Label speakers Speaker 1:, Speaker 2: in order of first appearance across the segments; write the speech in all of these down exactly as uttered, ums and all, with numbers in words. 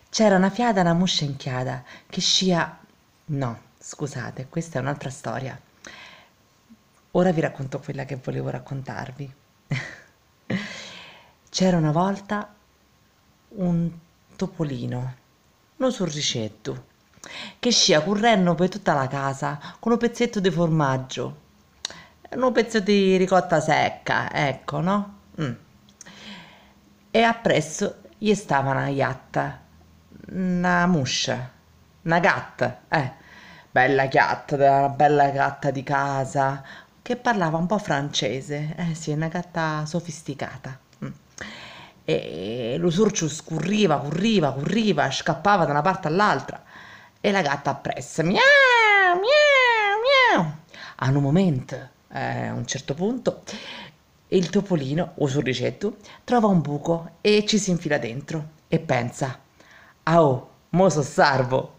Speaker 1: C'era una fiada, una muscia in chiada, che scia... No, scusate, questa è un'altra storia. Ora vi racconto quella che volevo raccontarvi. C'era una volta un topolino, uno sorricetto, che scia correndo per tutta la casa con un pezzetto di formaggio, un pezzo di ricotta secca, ecco, no? Mm. E appresso gli stava una gatta, una muscia, una gatta, eh, bella gatta, una bella gatta di casa, che parlava un po' francese, eh sì, una gatta sofisticata. Mm. E lo sorcio scurriva, corriva, corriva, scappava da una parte all'altra e la gatta appresso, miau, miau, miau. A un momento, eh, a un certo punto, il topolino, o sorricetto, trova un buco e ci si infila dentro e pensa, ah oh, mo so salvo.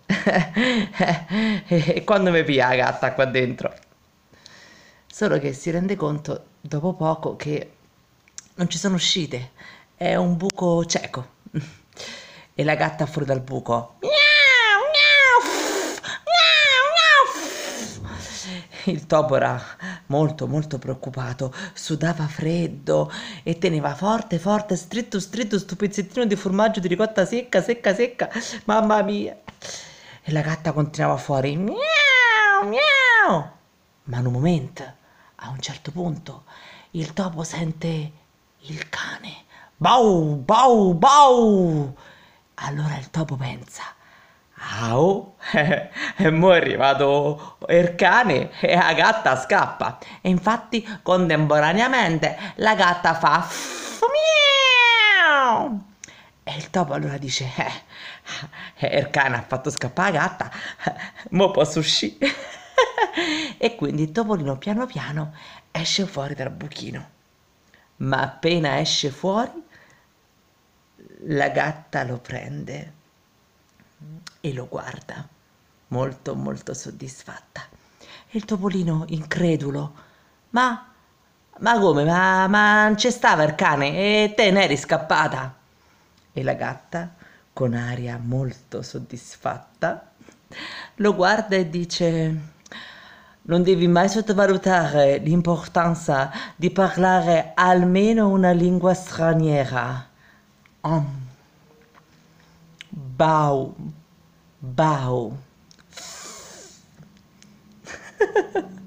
Speaker 1: E quando mi pia la gatta qua dentro? Solo che si rende conto dopo poco che non ci sono uscite, è un buco cieco. E la gatta fuori dal buco. Miau, miau, miau, miau. Il topo era molto molto preoccupato, sudava freddo e teneva forte forte, stretto stretto sto pezzettino di formaggio di ricotta secca, secca, secca. Mamma mia! E la gatta continuava fuori. Miau, miau. Ma in un momento, a un certo punto, il topo sente il cane. Bau, bau, bau. Allora il topo pensa, au, e mo è arrivato il cane e la gatta scappa. E infatti contemporaneamente la gatta fa miau. E il topo allora dice, eh, eh, il cane ha fatto scappare la gatta, mo posso uscire. E quindi il topolino piano piano esce fuori dal buchino. Ma appena esce fuori, la gatta lo prende e lo guarda, molto molto soddisfatta. E il topolino, incredulo, ma, ma come? Ma, ma non c'è stava il cane e te ne eri scappata? E la gatta, con aria molto soddisfatta, lo guarda e dice: non devi mai sottovalutare l'importanza di parlare almeno una lingua straniera. Om. Bau, bau.